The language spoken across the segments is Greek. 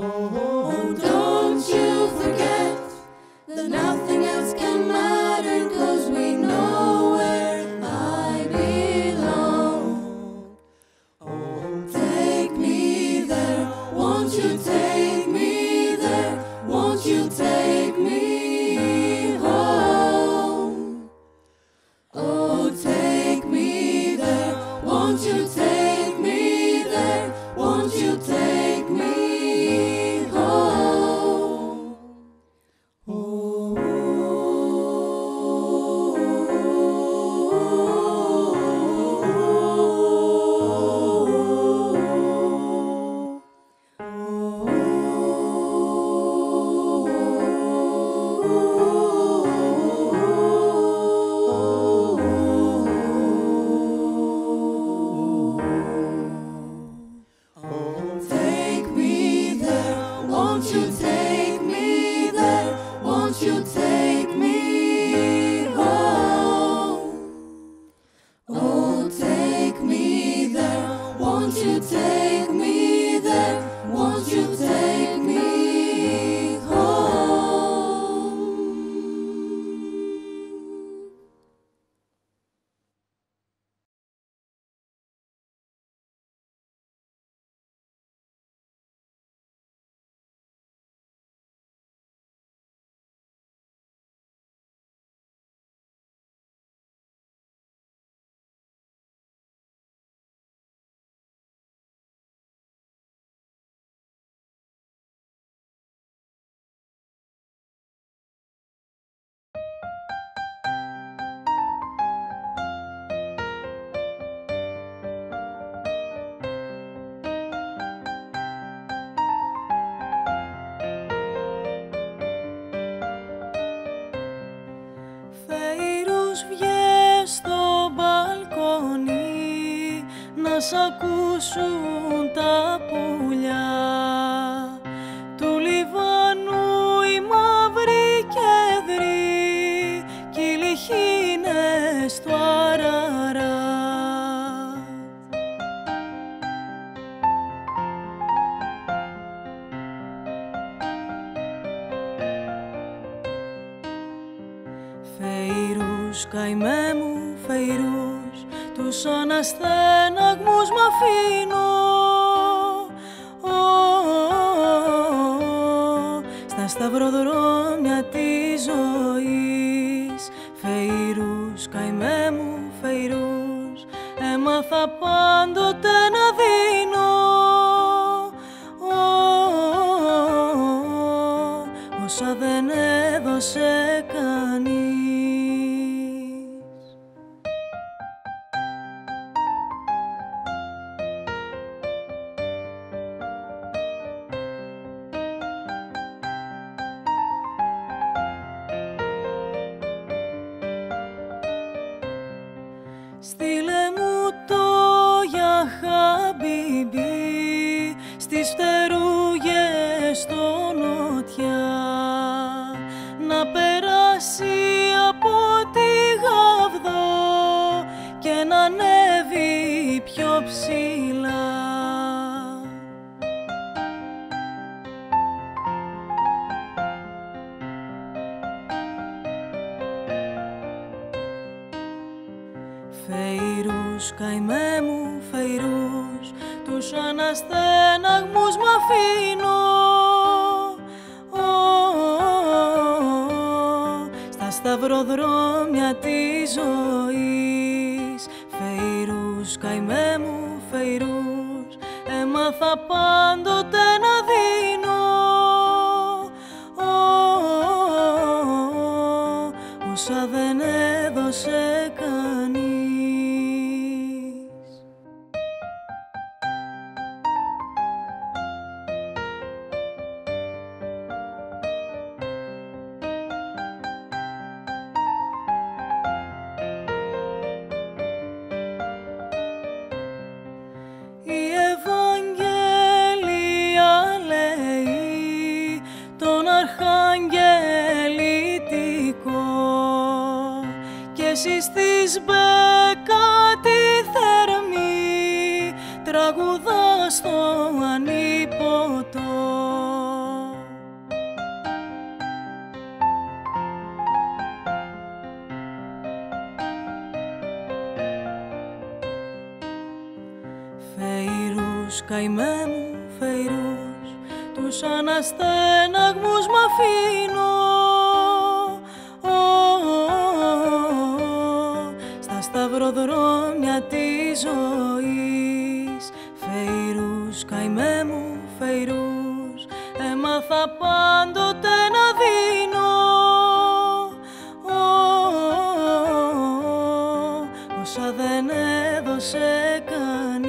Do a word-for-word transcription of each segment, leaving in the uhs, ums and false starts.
Oh, don't you forget that nothing else can matter, 'cause we know where I belong. Oh, take me there, won't you take me there, won't you take me home? Oh, take me there, won't you take me there, won't you take me home? Oh, take me there, won't you take me there, won't you take me home? Oh, take me there, won't you take me there, won't you take me home? Φέιρους, βγες στο μπαλκόνι να σ' ακούσουν τα πουλιά του Λιβάνου, οι μαύροι κέδροι κι οι λιχίνες του Αραράτ. Φέιρους, καημέ μου Φέιρους, τους αναστέναγμους μ' αφήνω στα σταυροδρόμια της ζωής. Φέιρους, καημέ μου Φέιρους, έμαθα πάντοτε να δίνω όσα δεν έδωσε κανείς. Στείλε μου το για χαμπίμπι στις φτερούγες στο νότια, να περάσει από τη Γαβδό και να ανέβει πιο ψηλά. Φέιρους, καημέ μου Φέιρους, τους αναστέναγμους μ' αφήνω στα σταυροδρόμια της ζωής. Φέιρους, καημέ μου Φέιρους, έμαθα πάντοτε να δίνω όσα δεν έδωσε κανείς. Η Ευαγγέλια λέει τον αρχαγγελητικό και εσείς της Μπέκα τη θερμή τραγουδά στο ανίποτο. Φεϊρούς, καημέ μου Φεϊρούς, τους αναστέναγμους μ' αφήνω στα σταυροδρόμια της ζωής. Φεϊρούς, καημέ μου Φεϊρούς, έμαθα πάντοτε να δίνω όσα δεν έδωσε κανείς.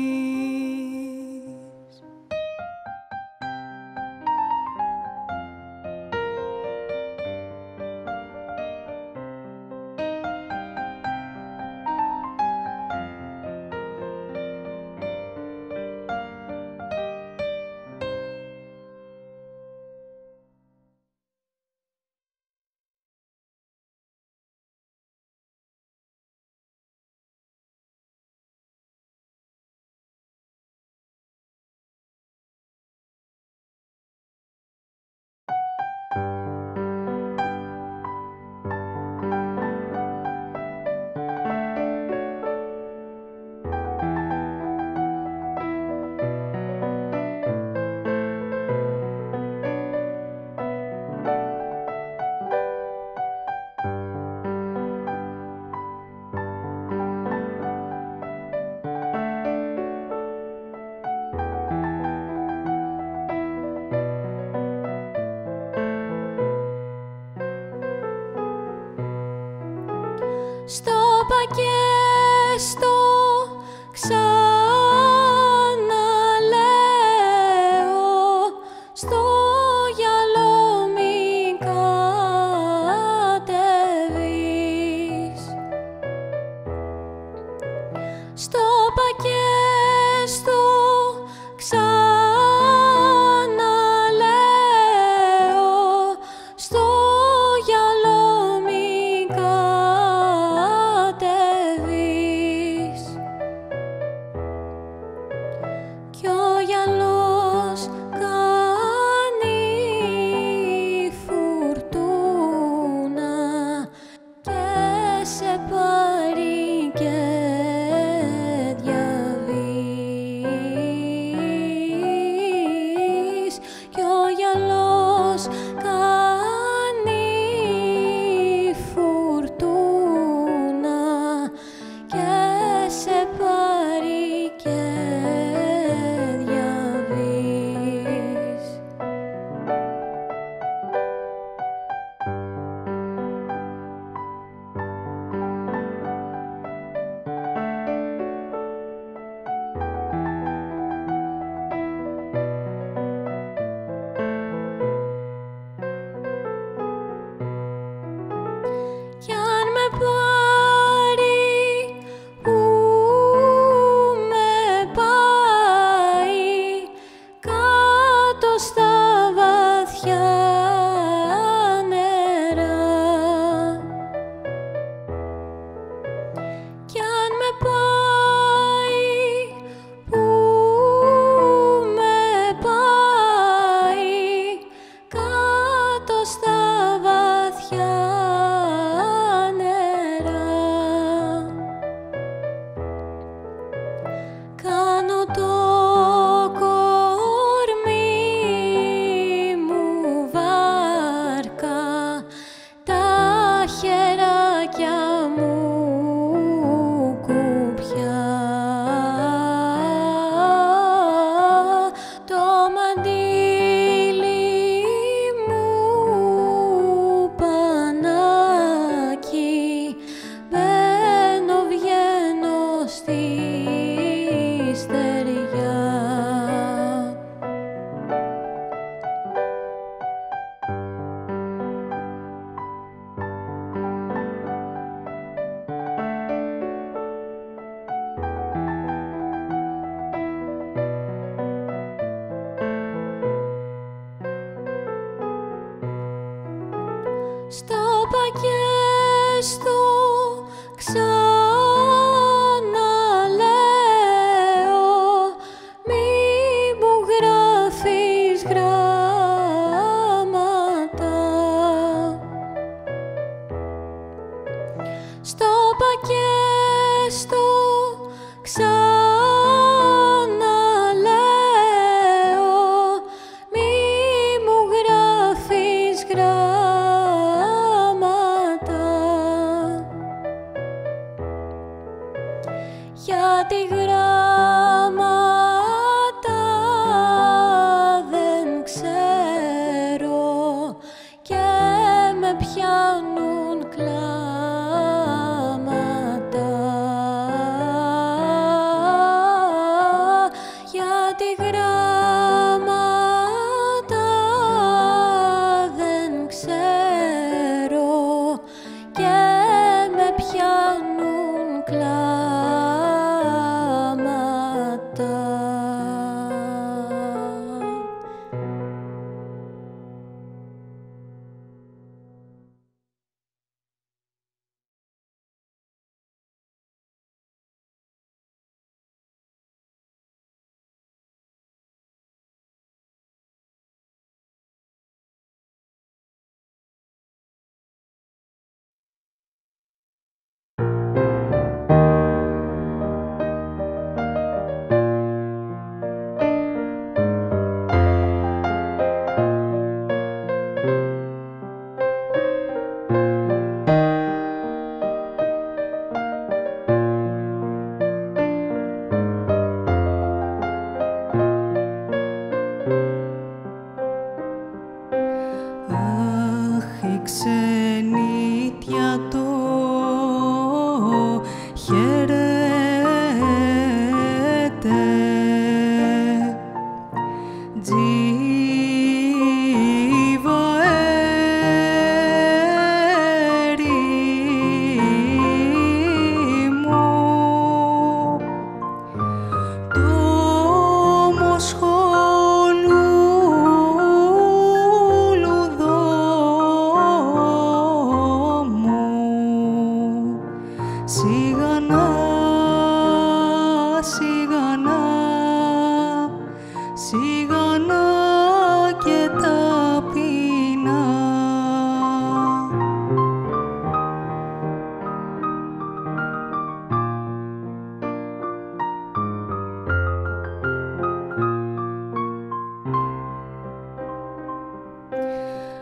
Στο πακέστο ξαναλέω, στο γυαλό μην κατεβείς. Στο πακέστο ξαναλέω, στο γυαλό μην κατεβείς. Κι ο γυαλός κάνει φουρτούνα και σε πάρει και διαβείς. Κι ο γυαλός κάνει φουρτούνα και σε πάρει και διαβείς. Κι αν με πάρει που με πάει κάτω στα βαθιά νερά, κι αν με πάει που με πάει κάτω στα βαθιά νερά, κάνω το κορμί μου βάρκα, τα χεράκια μου κουπιά, το μαντίλι μου πανάκι, μπαίνω βγαίνω στη στεριά. Στο πακέστο ξαναλέω, μη μου γράφεις γράμματα. Στο πακέστο ξαναλέω,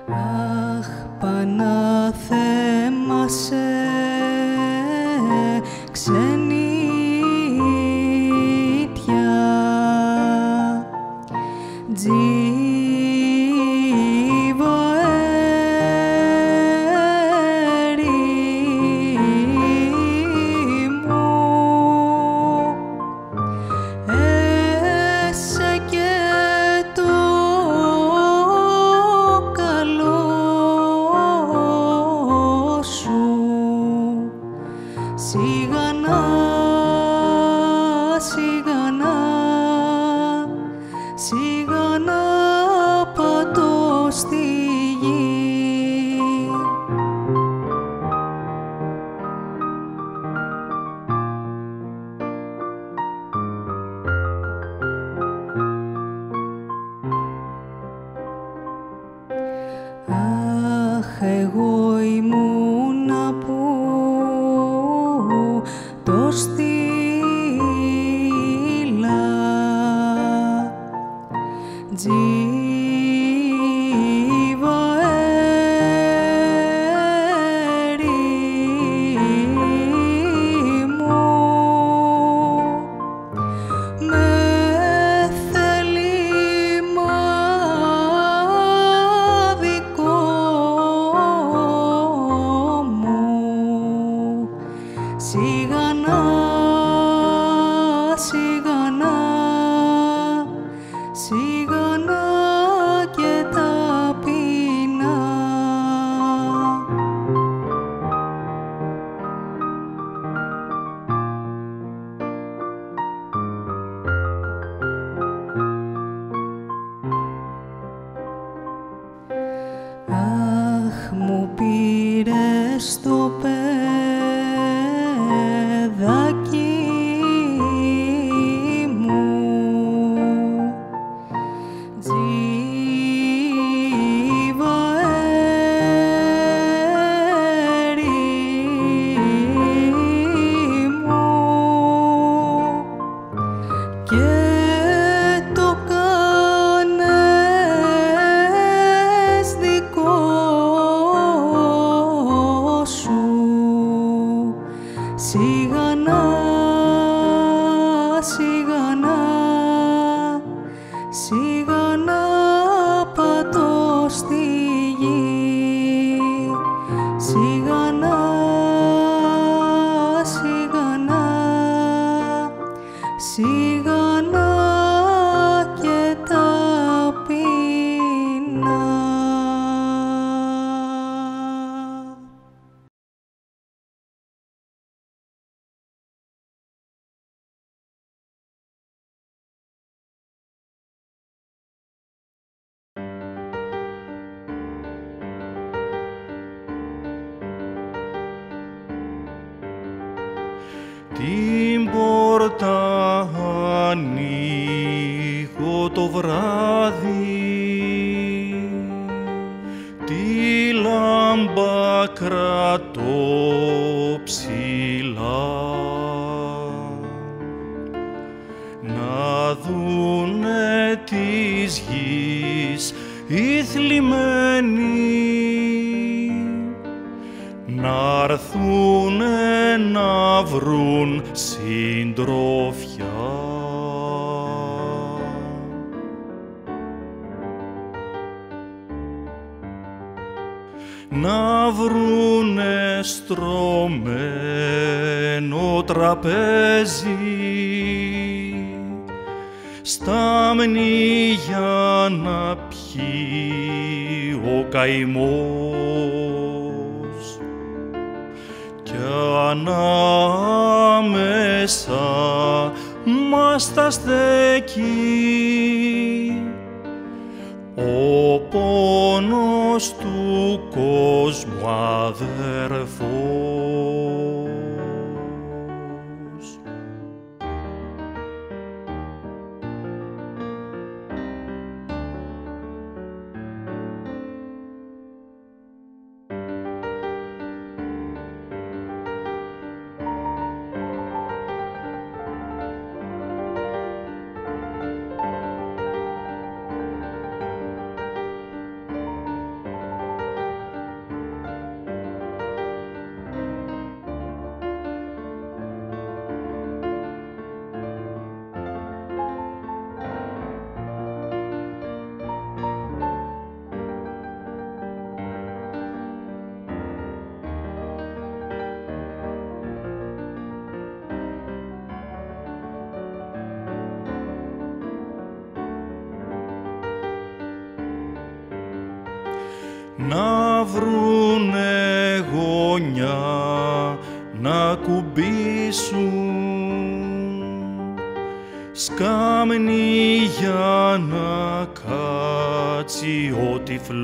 Αχ, Παναθέμασε, ξενύτια, τζίβο έρημου, έσε και το καλό σου, σιγανά, σιγανά, σιγανά πατώ στη γη. Αχ, εγώ ήμουνα που το στείλα, τζίβο έρημου, με θέλημα δικό μου, σιγανά, σιγανά, σιγανά και ταπεινά. Αχ, μου πήρες το παιδάκι μου, τζίβο έρημου, και το κάνες δικό σου, σιγανά, σιγανά, σιγανά πατώ στη γη, σιγανά, σιγανά, σιγανά και ταπεινά. Την πόρτα ανοίγω το βράδυ, τη λάμπα κρατώ ψηλά, να δούνε της γης οι θλιμμένοι, να'ρθούνε να βρουν συντροφιά. Να βρουνε στρωμένο τραπέζι, στάμνη για να πιει ο καημός, κι ανάμεσα μας τα στέκει ο πόνος του κόσμου αδερφός. να βρουνε γωνιά να κουμπίσουν, σκάμνη για να κάτσει ο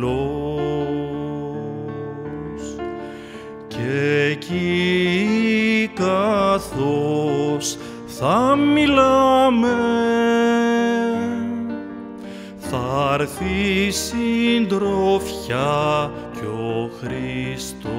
τυφλός. Και εκεί καθώς θα μιλάμε, θα έρθει συντροφιά κι ο Χριστός.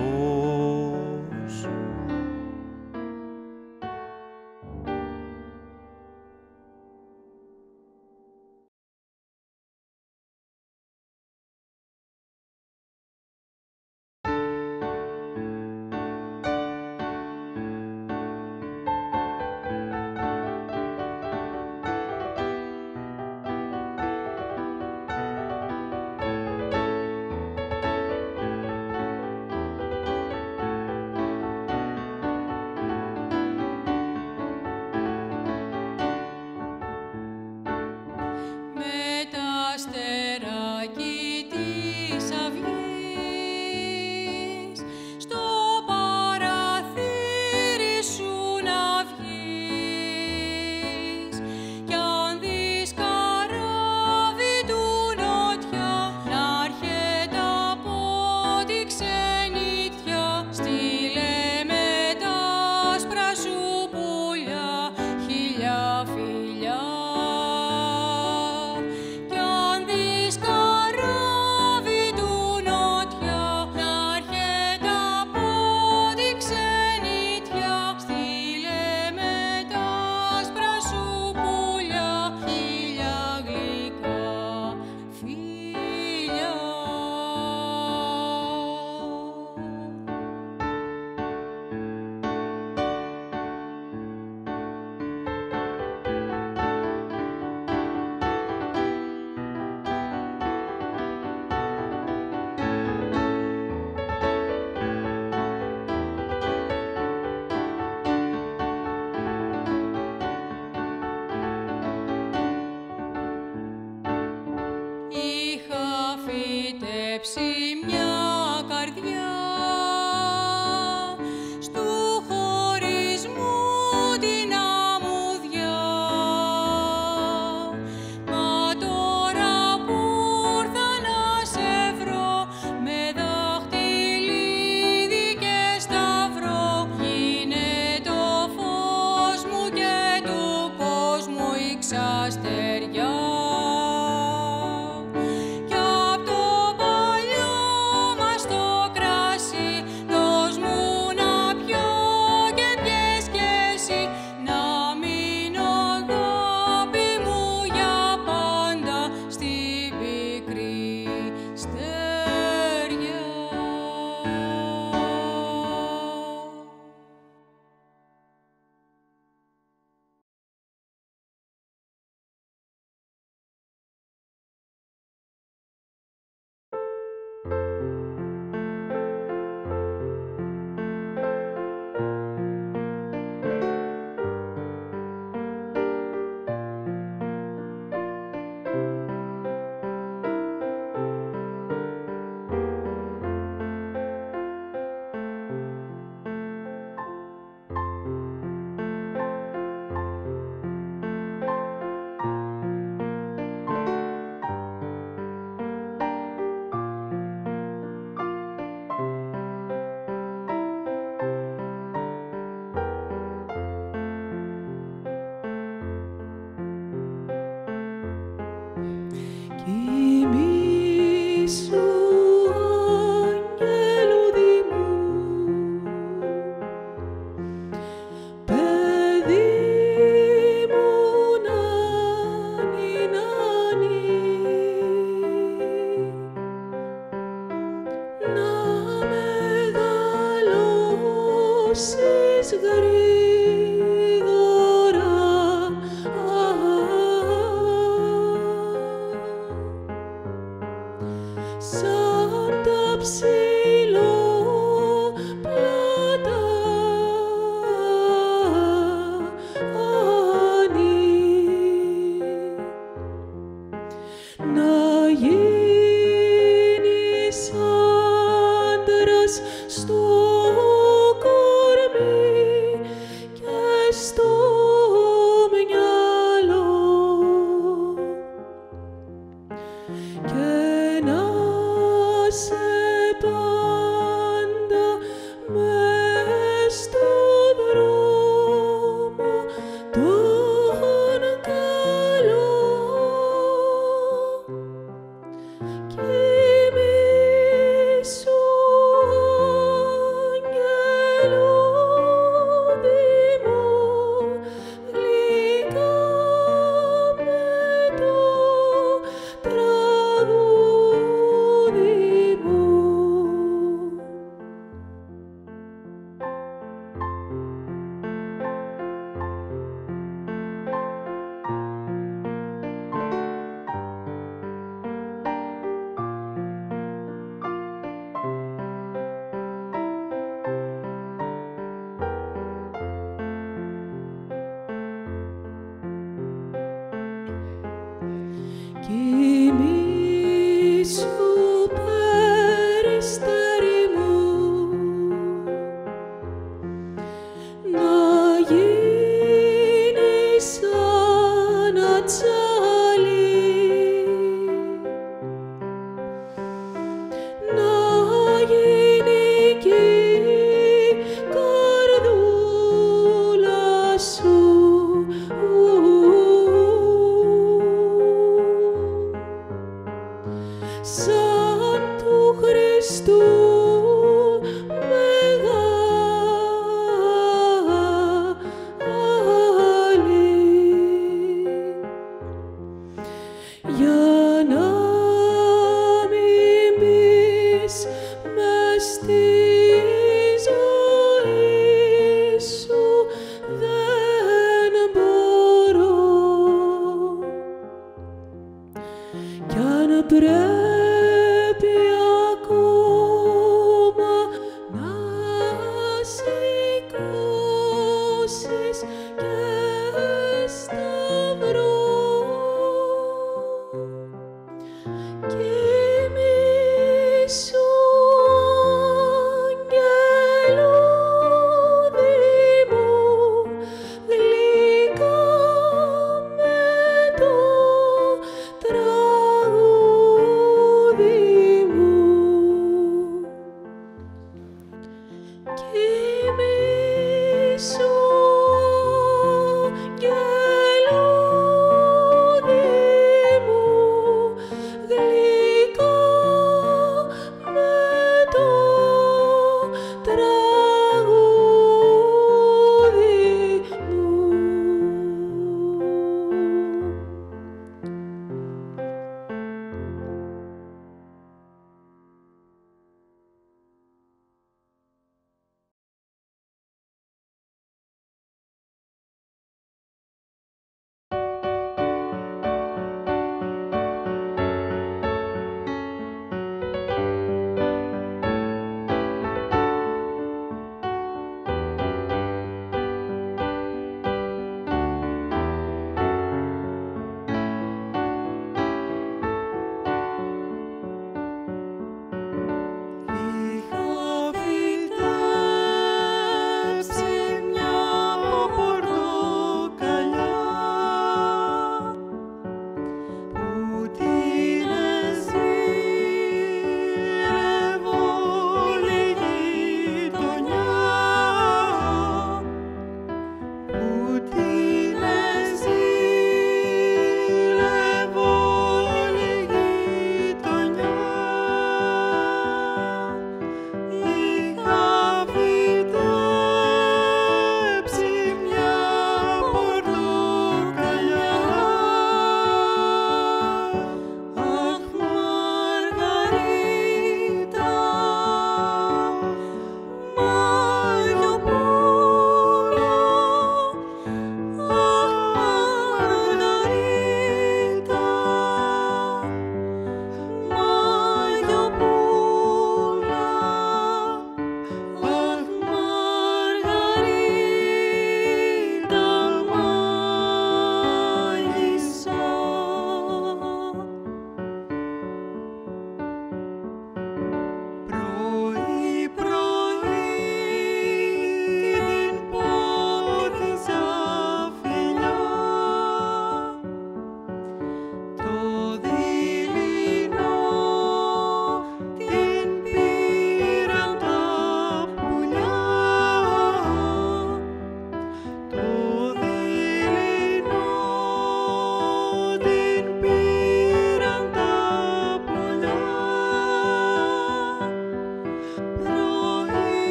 Σαν τα ψηλά